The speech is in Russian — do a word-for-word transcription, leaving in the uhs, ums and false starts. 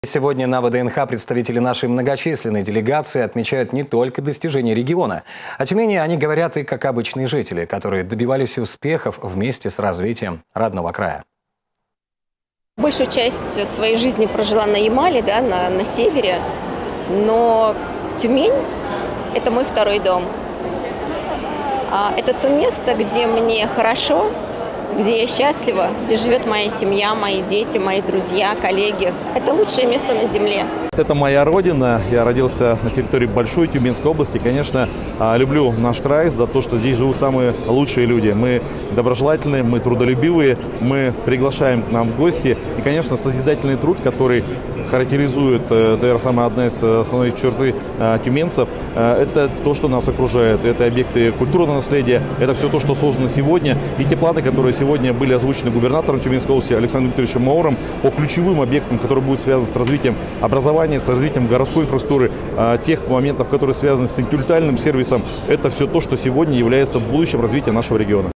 Сегодня на ВДНХ представители нашей многочисленной делегации отмечают не только достижения региона. О Тюмени они говорят и как обычные жители, которые добивались успехов вместе с развитием родного края. Большую часть своей жизни прожила на Ямале, да, на, на севере, но Тюмень – это мой второй дом. Это то место, где мне хорошо, где я счастлива, где живет моя семья, мои дети, мои друзья, коллеги. Это лучшее место на земле. Это моя родина. Я родился на территории Большой Тюменской области. Конечно, люблю наш край за то, что здесь живут самые лучшие люди. Мы доброжелательные, мы трудолюбивые, мы приглашаем к нам в гости. И, конечно, созидательный труд, который характеризует, наверное, самая одна из основных черты тюменцев, это то, что нас окружает. Это объекты культурного наследия, это все то, что создано сегодня. И те планы, которые сегодня были озвучены губернатором Тюменской области Александром Викторовичем Мауром по ключевым объектам, которые будут связаны с развитием образования, с развитием городской инфраструктуры, тех моментов, которые связаны с интеллектуальным сервисом, это все то, что сегодня является будущим развитием нашего региона.